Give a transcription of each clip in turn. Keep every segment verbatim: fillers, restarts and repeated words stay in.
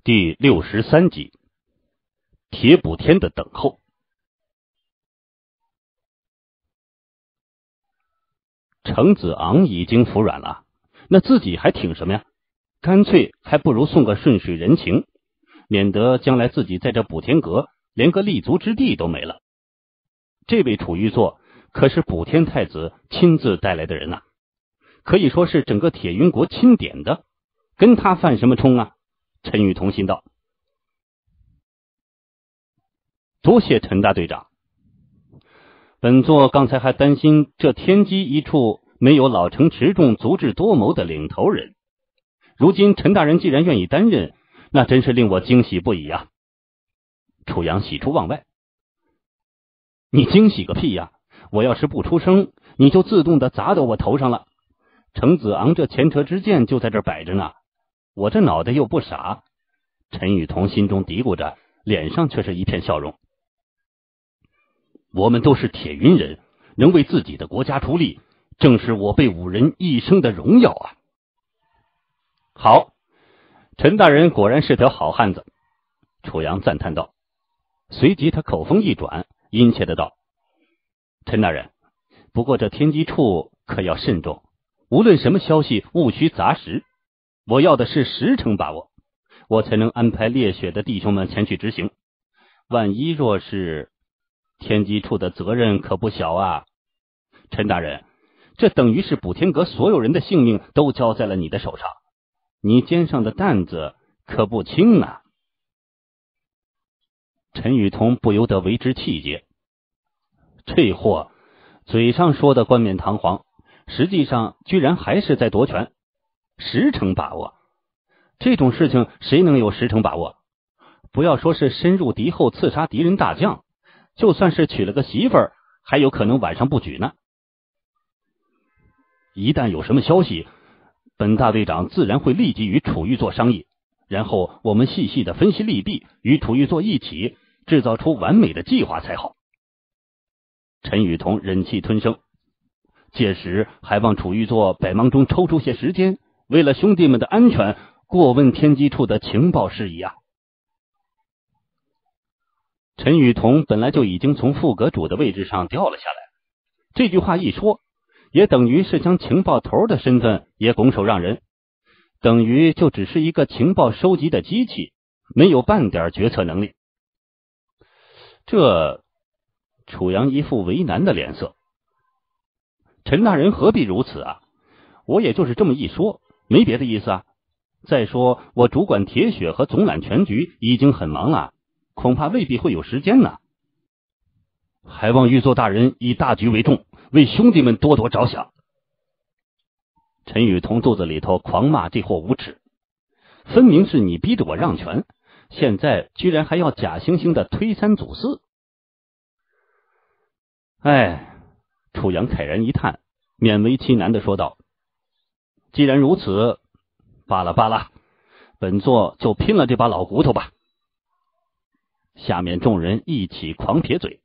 第六十三集，铁补天的等候。程子昂已经服软了，那自己还挺什么呀？干脆还不如送个顺水人情，免得将来自己在这补天阁连个立足之地都没了。这位楚玉座可是补天太子亲自带来的人啊，可以说是整个铁云国钦点的，跟他犯什么冲啊？陈玉彤心道。多谢陈大队长，本座刚才还担心这天机一处没有老成持重、足智多谋的领头人，如今陈大人既然愿意担任，那真是令我惊喜不已啊！楚阳喜出望外。你惊喜个屁呀！我要是不出声，你就自动的砸到我头上了。程子昂这前车之鉴就在这摆着呢，我这脑袋又不傻。陈雨桐心中嘀咕着，脸上却是一片笑容。我们都是铁云人，能为自己的国家出力，正是我辈五人一生的荣耀啊！好，陈大人果然是条好汉子，楚阳赞叹道。随即他口风一转，殷切的道：陈大人，不过这天机处可要慎重，无论什么消息勿需杂实，我要的是十成把握，我才能安排烈血的弟兄们前去执行。万一若是……天机处的责任可不小啊，陈大人，这等于是补天阁所有人的性命都交在了你的手上，你肩上的担子可不轻啊。陈雨桐不由得为之气结，这货嘴上说的冠冕堂皇，实际上居然还是在夺权。十成把握，这种事情谁能有十成把握？不要说是深入敌后刺杀敌人大将，就算是娶了个媳妇儿，还有可能晚上不举呢。一旦有什么消息，本大队长自然会立即与楚玉座商议，然后我们细细的分析利弊，与楚玉座一起制造出完美的计划才好。陈雨桐忍气吞声，届时还望楚玉座百忙中抽出些时间，为了兄弟们的安全，过问天机处的情报事宜啊。陈雨桐本来就已经从副阁主的位置上掉了下来，这句话一说，也等于是将情报头的身份也拱手让人，等于就只是一个情报收集的机器，没有半点决策能力。这楚阳一副为难的脸色。陈大人何必如此啊？我也就是这么一说，没别的意思啊。再说我主管铁血和总揽全局已经很忙了，恐怕未必会有时间呢。还望玉座大人以大局为重，为兄弟们多多着想。陈雨桐肚子里头狂骂这货无耻，分明是你逼着我让权，现在居然还要假惺惺的推三阻四。哎，楚阳慨然一叹，勉为其难的说道：既然如此，罢了罢了，本座就拼了这把老骨头吧。下面众人一起狂撇嘴。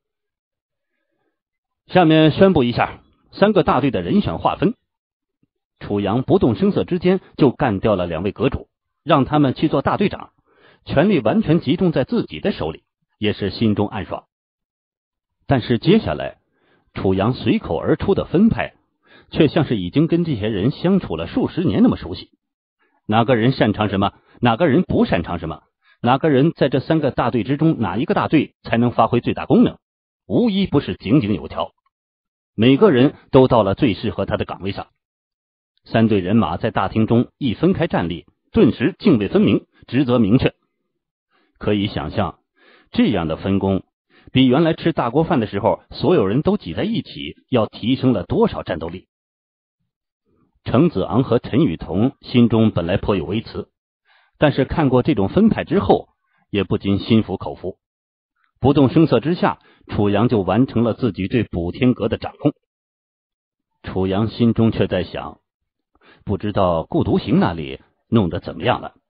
下面宣布一下三个大队的人选划分。楚阳不动声色之间就干掉了两位阁主，让他们去做大队长，权力完全集中在自己的手里，也是心中暗爽。但是接下来楚阳随口而出的分派，却像是已经跟这些人相处了数十年那么熟悉，哪个人擅长什么，哪个人不擅长什么，哪个人在这三个大队之中，哪一个大队才能发挥最大功能，无一不是井井有条。每个人都到了最适合他的岗位上。三队人马在大厅中一分开站立，顿时泾渭分明，职责明确。可以想象，这样的分工比原来吃大锅饭的时候所有人都挤在一起要提升了多少战斗力。程子昂和陈雨桐心中本来颇有微词，但是看过这种分派之后，也不禁心服口服。不动声色之下，楚阳就完成了自己对补天阁的掌控。楚阳心中却在想，不知道顾独行那里弄得怎么样了。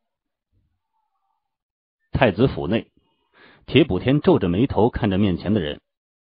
太子府内，铁补天皱着眉头看着面前的人。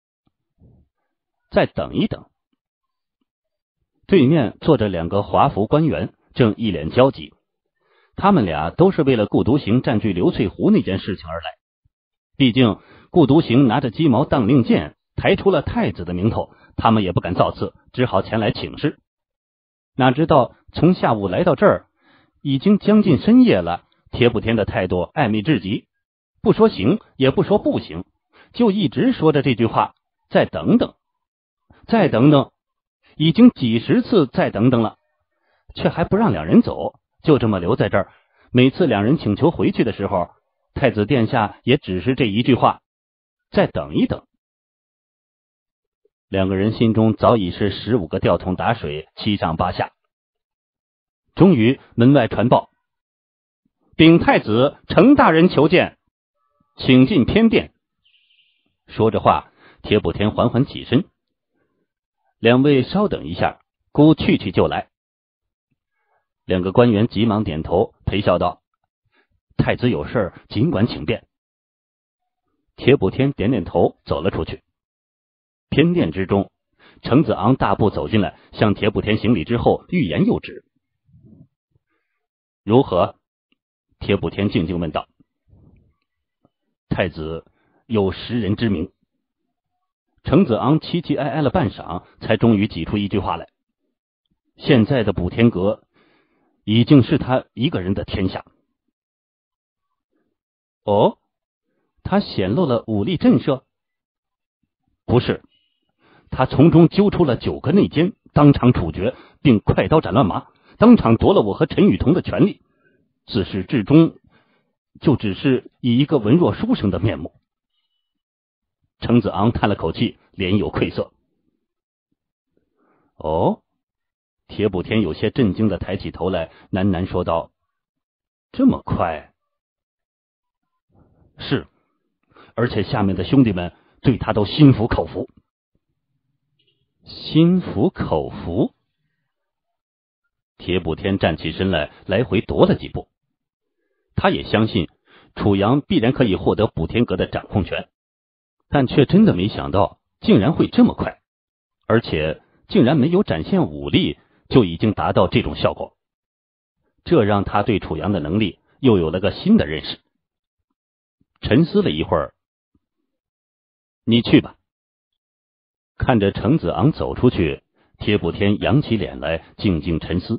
再等一等。对面坐着两个华服官员，正一脸焦急。 他们俩都是为了顾独行占据刘翠湖那件事情而来。毕竟顾独行拿着鸡毛当令箭，抬出了太子的名头，他们也不敢造次，只好前来请示。哪知道从下午来到这儿，已经将近深夜了，铁补天的态度暧昧至极，不说行也不说不行，就一直说着这句话，再等等，再等等，已经几十次再等等了，却还不让两人走，就这么留在这儿。每次两人请求回去的时候，太子殿下也只是这一句话，再等一等。两个人心中早已是十五个吊桶打水，七上八下。终于门外传报，禀太子程大人求见，请进偏殿。说着话，铁补天缓缓起身，两位稍等一下，姑去去就来。两个官员急忙点头，陪笑道：太子有事尽管请便。铁补天点点头，走了出去。偏殿之中，程子昂大步走进来，向铁补天行礼之后，欲言又止。如何？铁补天静静问道。太子有识人之明。程子昂凄凄哀哀了半晌，才终于挤出一句话来：现在的补天阁已经是他一个人的天下。哦，他显露了武力震慑？不是，他从中揪出了九个内奸，当场处决，并快刀斩乱麻，当场夺了我和陈雨桐的权利，自始至终就只是以一个文弱书生的面目。程子昂叹了口气，脸有愧色。哦，铁补天有些震惊的抬起头来，喃喃说道：这么快？是，而且下面的兄弟们对他都心服口服。心服口服？铁补天站起身来，来回踱了几步。他也相信楚阳必然可以获得补天阁的掌控权，但却真的没想到竟然会这么快，而且竟然没有展现武力就已经达到这种效果。这让他对楚阳的能力又有了个新的认识。沉思了一会儿，你去吧。看着程子昂走出去，铁补天扬起脸来，静静沉思。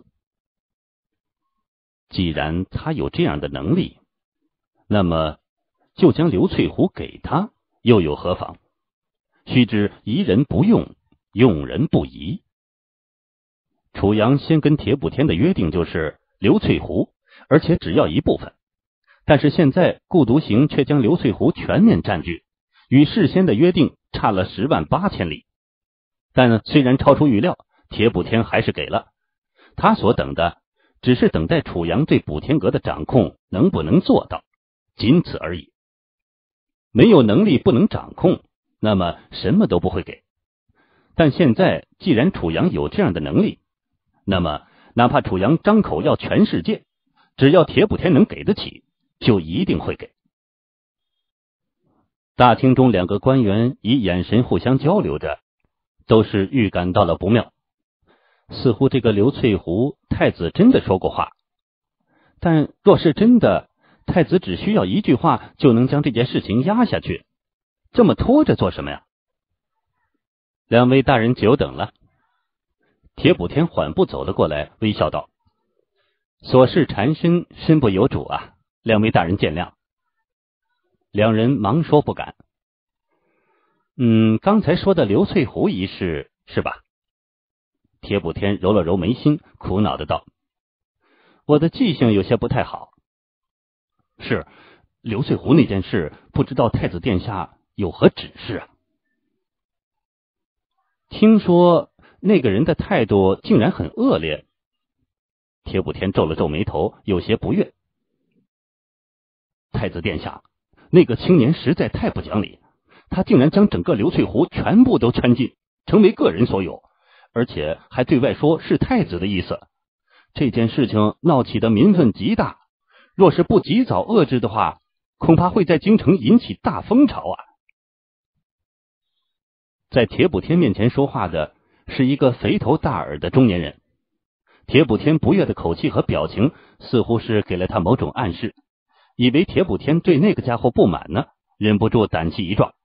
既然他有这样的能力，那么就将刘翠湖给他，又有何妨？须知疑人不用，用人不疑。楚阳先跟铁补天的约定就是刘翠湖，而且只要一部分。但是现在顾独行却将刘翠湖全面占据，与事先的约定差了十万八千里。但虽然超出预料，铁补天还是给了。他所等的只是等待楚阳对补天阁的掌控能不能做到，仅此而已。没有能力不能掌控，那么什么都不会给。但现在既然楚阳有这样的能力，那么哪怕楚阳张口要全世界，只要铁补天能给得起，就一定会给。大厅中两个官员以眼神互相交流着，都是预感到了不妙。似乎这个刘翠湖太子真的说过话，但若是真的，太子只需要一句话就能将这件事情压下去，这么拖着做什么呀？两位大人久等了。铁补天缓步走了过来，微笑道：琐事缠身，身不由主啊，两位大人见谅。两人忙说不敢。嗯，刚才说的刘翠湖一事是吧？铁补天揉了揉眉心，苦恼的道：我的记性有些不太好。是，刘翠湖那件事，不知道太子殿下有何指示啊？听说那个人的态度竟然很恶劣。铁补天皱了皱眉头，有些不悦。太子殿下，那个青年实在太不讲理，他竟然将整个刘翠湖全部都圈禁，成为个人所有，而且还对外说是太子的意思。这件事情闹起的民愤极大，若是不及早遏制的话，恐怕会在京城引起大风潮啊！在铁补天面前说话的是一个肥头大耳的中年人， 铁补天不悦的口气和表情，似乎是给了他某种暗示，以为铁补天对那个家伙不满呢，忍不住胆气一壮。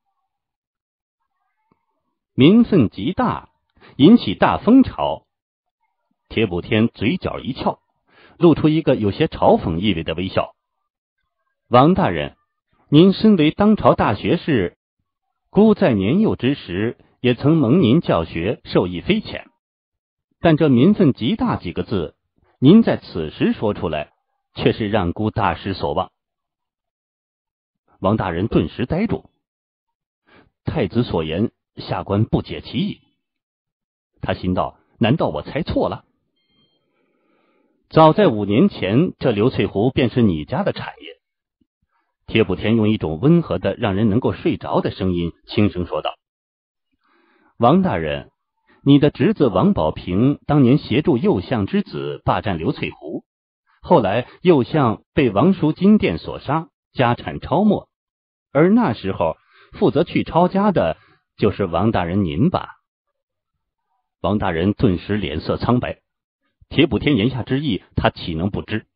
民愤极大，引起大风潮。铁补天嘴角一翘，露出一个有些嘲讽意味的微笑。王大人，您身为当朝大学士，孤在年幼之时也曾蒙您教学，受益匪浅。但这民愤极大几个字，您在此时说出来，却是让孤大失所望。王大人顿时呆住，太子所言，下官不解其意。他心道，难道我猜错了？早在五年前，这流翠湖便是你家的产业。铁补天用一种温和的让人能够睡着的声音轻声说道：王大人，你的侄子王保平当年协助右相之子霸占流翠湖，后来右相被王叔金殿所杀，家产超没，而那时候负责去抄家的就是王大人您吧？王大人顿时脸色苍白，铁补天言下之意，他岂能不知？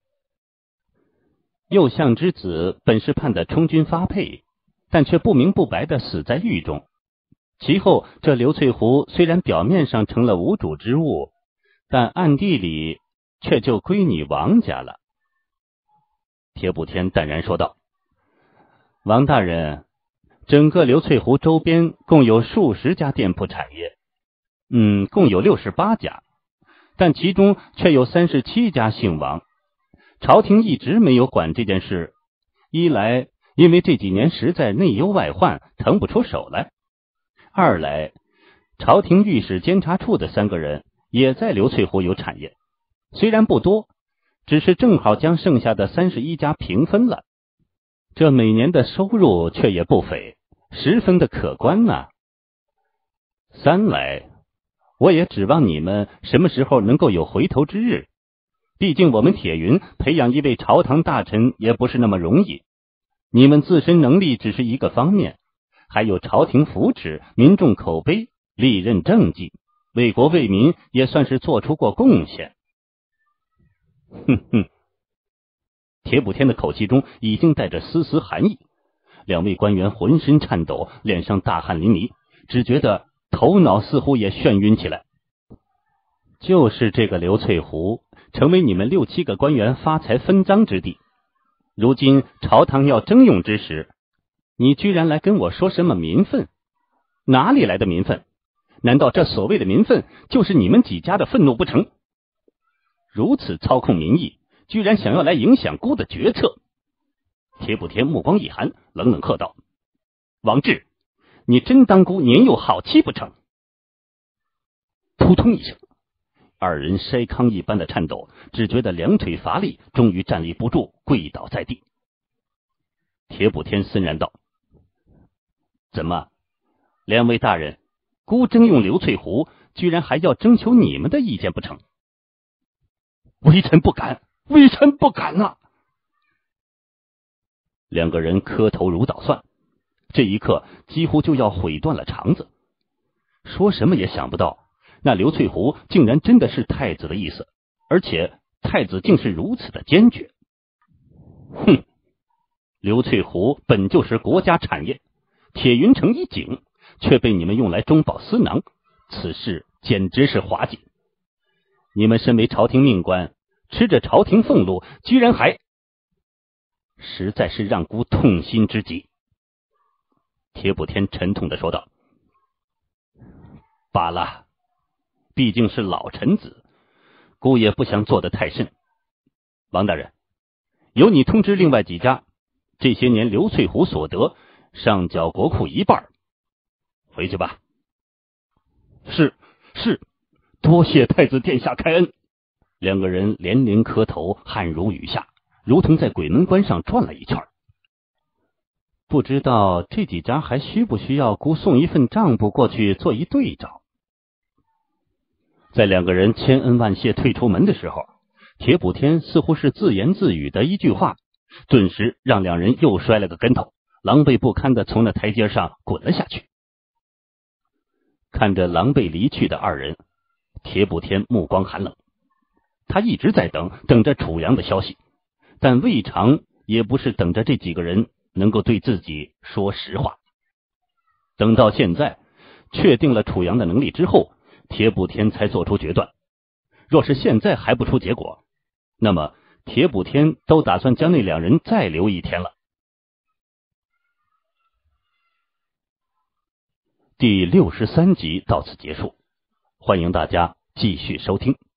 右相之子本是判的充军发配，但却不明不白的死在狱中。其后这流翠湖虽然表面上成了无主之物，但暗地里却就归你王家了。铁补天淡然说道：王大人，整个流翠湖周边共有数十家店铺产业，嗯，共有六十八家，但其中却有三十七家姓王。朝廷一直没有管这件事，一来因为这几年实在内忧外患，腾不出手来；二来朝廷御史监察处的三个人也在流翠湖有产业，虽然不多，只是正好将剩下的三十一家平分了，这每年的收入却也不菲，十分的可观呢、啊。三来，我也指望你们什么时候能够有回头之日，毕竟我们铁云培养一位朝堂大臣也不是那么容易，你们自身能力只是一个方面，还有朝廷扶持、民众口碑、历任政绩，为国为民也算是做出过贡献。哼哼，铁补天的口气中已经带着丝丝寒意，两位官员浑身颤抖，脸上大汗淋漓，只觉得头脑似乎也眩晕起来。就是这个流翠湖成为你们六七个官员发财分赃之地，如今朝堂要征用之时，你居然来跟我说什么民愤？哪里来的民愤？难道这所谓的民愤就是你们几家的愤怒不成？如此操控民意，居然想要来影响孤的决策！铁补天目光一寒，冷冷喝道：王志，你真当孤年幼好欺不成？扑通一声，二人筛糠一般的颤抖，只觉得两腿乏力，终于站立不住，跪倒在地。铁补天森然道：怎么，两位大人，孤征用流翠湖，居然还要征求你们的意见不成？微臣不敢，微臣不敢呐、啊！两个人磕头如捣蒜，这一刻几乎就要毁断了肠子。说什么也想不到，那流翠湖竟然真的是太子的意思，而且太子竟是如此的坚决。哼，流翠湖本就是国家产业，铁云城一景，却被你们用来中饱私囊，此事简直是滑稽。你们身为朝廷命官，吃着朝廷俸禄，居然还……实在是让孤痛心之极。铁补天沉痛地说道：罢了，毕竟是老臣子，孤也不想做得太甚。王大人，由你通知另外几家，这些年流翠湖所得上缴国库一半。回去吧。是是，多谢太子殿下开恩。两个人连连磕头，汗如雨下，如同在鬼门关上转了一圈。不知道这几家还需不需要孤送一份账簿过去做一对照。在两个人千恩万谢退出门的时候，铁补天似乎是自言自语的一句话，顿时让两人又摔了个跟头，狼狈不堪的从那台阶上滚了下去。看着狼狈离去的二人，铁补天目光寒冷， 他一直在等，等着楚阳的消息，但未尝也不是等着这几个人能够对自己说实话。等到现在确定了楚阳的能力之后，铁补天才做出决断。若是现在还不出结果，那么铁补天都打算将那两人再留一天了。第六十三集到此结束，欢迎大家继续收听。